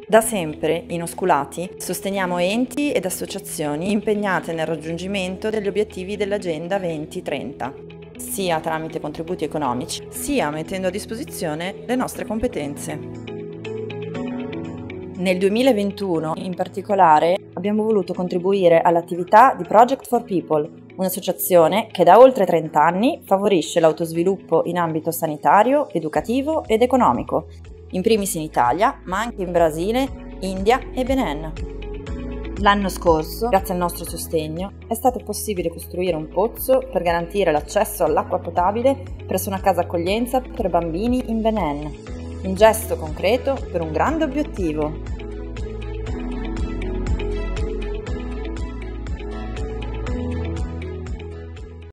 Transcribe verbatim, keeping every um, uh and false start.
Da sempre, in Osculati, sosteniamo enti ed associazioni impegnate nel raggiungimento degli obiettivi dell'Agenda venti trenta, sia tramite contributi economici, sia mettendo a disposizione le nostre competenze. Nel duemilaventuno, in particolare, abbiamo voluto contribuire all'attività di Project for People, un'associazione che da oltre trenta anni favorisce l'autosviluppo in ambito sanitario, educativo ed economico, in primis in Italia, ma anche in Brasile, India e Benin. L'anno scorso, grazie al nostro sostegno, è stato possibile costruire un pozzo per garantire l'accesso all'acqua potabile presso una casa accoglienza per bambini in Benin. Un gesto concreto per un grande obiettivo.